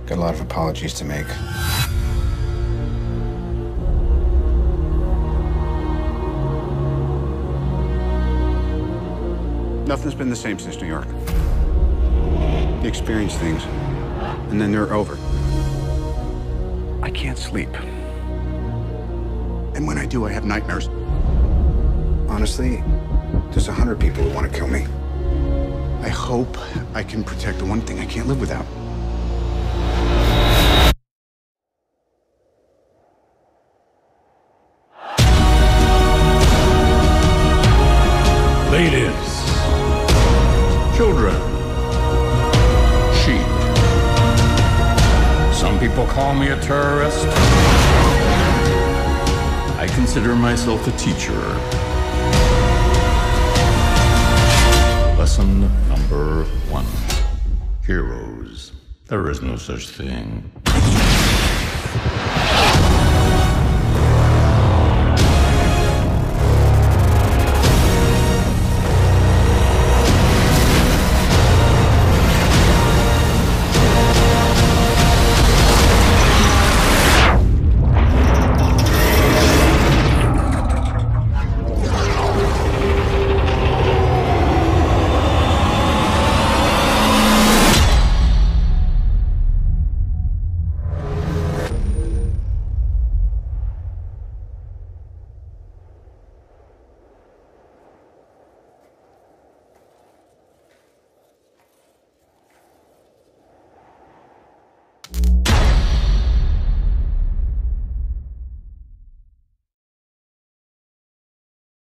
Got a lot of apologies to make. Nothing's been the same since New York. You experience things, and then they're over. I can't sleep. And when I do, I have nightmares. Honestly, there's 100 people who want to kill me. I hope I can protect the one thing I can't live without. Ladies, children, sheep. Some people call me a terrorist. I consider myself a teacher. Lesson number 1. Heroes. There is no such thing.